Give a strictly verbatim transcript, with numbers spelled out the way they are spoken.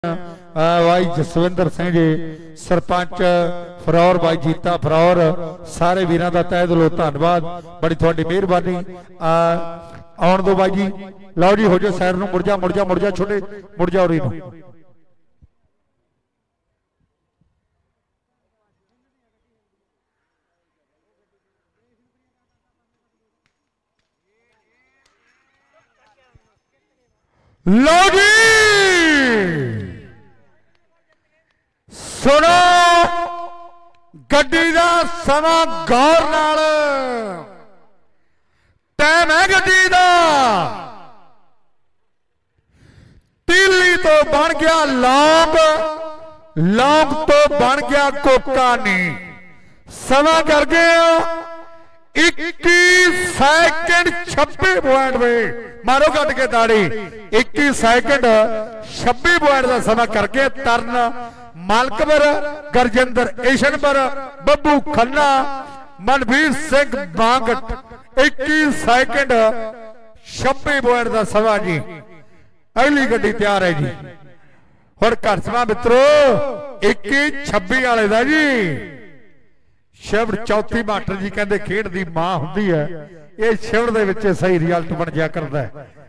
भाई जसविंदर सिंह जी सरपंच फरौर, भाई जीता फरौर, सारे वीरां दा तहे दिलों धन्नवाद, बड़ी तुहाडी मेहरबानी। आउण दो भाई जी, लो जी हो जाओ सैर नूं, मुड़ जा मुड़ जा मुड़ जा छोटे मुड़ जा उरी नूं। लो जी सुनो, गड्डी दा समा गौर नाल, टाइम है गड्डी दा तीली तो बन गया लौंग, लौंग तो बन गया कोकानी। समा कर गए इक्की सैकंड छब्बी पॉइंट में, मारो कट के ताड़ी, इक्की सैकंड छब्बी पॉइंट का समा करके तरन मालकवर, गरजिंदर ईशनवर, बब्बू खन्ना, मनवीर सिंह बांगट, इक्की सैकंड छब्बी पॉइंट का समा जी। अगली गड्डी तैयार है जी, हुण घर समा मित्रो इक्की छब्बी वाले दा जी। शिवड़ चौथी मास्टर जी कहते खेड दी मां हुंदी है, ये शिवड़ दे विच सही रिजल्ट बन जाया करता है।